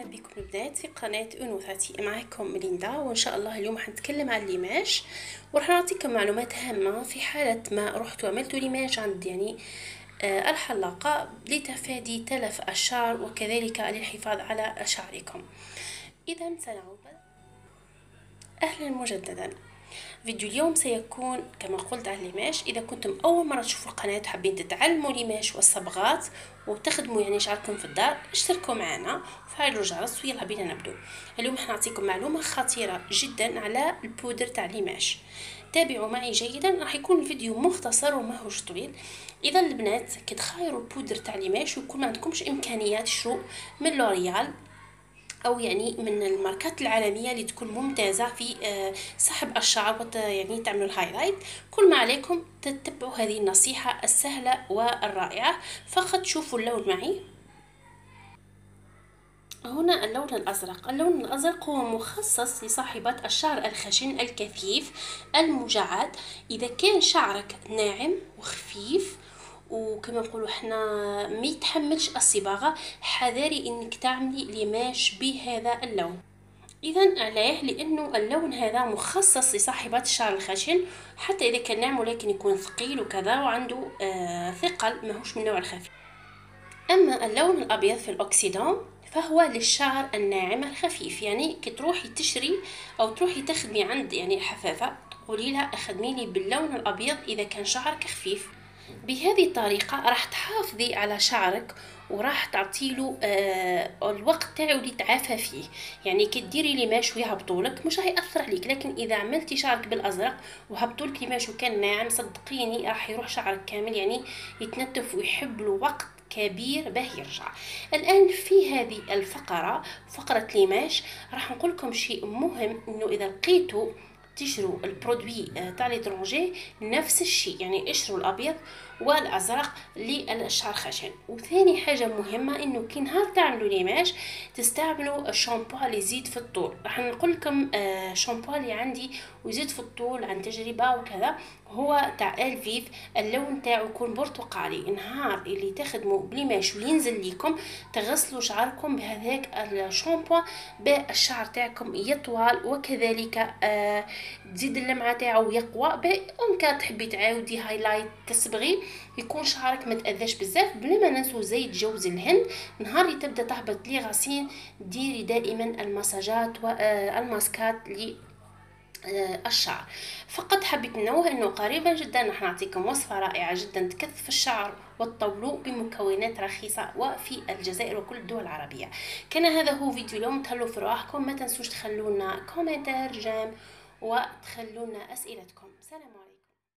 بكم البنات في قناة أنوثتي. معكم مليندا، وإن شاء الله اليوم حنتكلم عن ليماج، وراح نعطيكم معلومات هامة في حالة ما رحت وعملت ليماج عند الحلاقة لتفادي تلف الشعر وكذلك للحفاظ على شعركم. إذا سنعود. أهلا مجددا. فيديو اليوم سيكون كما قلت عن ليماج. إذا كنتم أول مرة تشوفوا القناة وحابين تتعلموا ليماج والصبغات وتخدموا شعركم في الدار، اشتركوا معنا وفعلوا الجرس ويلا بينا نبدو. اليوم حنعطيكم معلومة خطيرة جدا على البودر تاع ليماج. تابعوا معي جيدا، راح يكون الفيديو مختصر وماهوش طويل. اذا البنات كتخايروا البودر تاع ليماج ويكون ما عندكمش امكانيات تشرو من لوريال او من الماركات العالميه اللي تكون ممتازه في سحب الشعر تعملوا الهايلايت، كل ما عليكم تتبعوا هذه النصيحه السهله والرائعه. فقط شوفوا اللون معي. هنا اللون الأزرق. اللون الأزرق هو مخصص لصاحبة الشعر الخشن الكثيف المجعد. إذا كان شعرك ناعم وخفيف وكما نقولوا احنا ما يتحملش الصباغه، حذاري انك تعملي ليماج بهذا اللون. اذا عليه لانه اللون هذا مخصص لصاحبة الشعر الخشن، حتى اذا كان ناعم ولكن يكون ثقيل وكذا وعنده ثقل، ماهوش من النوع الخفيف. اما اللون الابيض في الاوكسيدون فهو للشعر الناعم الخفيف. كي تروحي تشري او تروحي تخدمي عند الحفافه، تقولي لها اخدمي لي باللون الابيض اذا كان شعرك خفيف. بهذه الطريقه راح تحافظي على شعرك وراح تعطيله الوقت تاعو اللي تعافى فيه. كي ديري ليماج ويهبطولك مش راح ياثر عليك، لكن اذا عملتي شعرك بالازرق وهبطولك ليماج وكان ناعم، صدقيني راح يروح شعرك كامل يتنتف ويحب له وقت كبير باه يرجع. الان في هذه الفقره، فقره ليماج، راح نقول لكم شيء مهم، انه اذا لقيتوا تشروا البرودوي تاع ليترونجي نفس الشيء، اشروا الابيض والازرق للشعر خشن. وثاني حاجه مهمه انه كي نهار تعملوا ليماج تستعملوا الشامبو اللي يزيد في الطول. راح نقول لكم شامبو اللي عندي ويزيد في الطول عن تجربه وكذا، هو تاع الفيف. اللون تاعو يكون برتقالي. نهار اللي تخدموا بليماج وينزل لكم تغسلوا شعركم بهذاك الشامبو بالشعر تاعكم يطول، وكذلك تزيد اللمعه تاعو يقوى. ممكن تحبي تعاودي هايلايت تصبغي يكون شعرك ما تاذاش بزاف. بلا ما ننسوا زيت جوز الهند. نهار اللي تبدا تهبط لي غسيل ديري دائما المساجات والماسكات الشعر. فقط حبيت ننوه انه قريبا جدا راح نعطيكم وصفه رائعه جدا تكثف الشعر وتطولوا بمكونات رخيصه وفي الجزائر وكل الدول العربيه. كان هذا هو فيديو اليوم. تهلوا في رواحكم، ما تنسوش تخلونا كومنتار جيم وتخلونا اسئلتكم. سلام.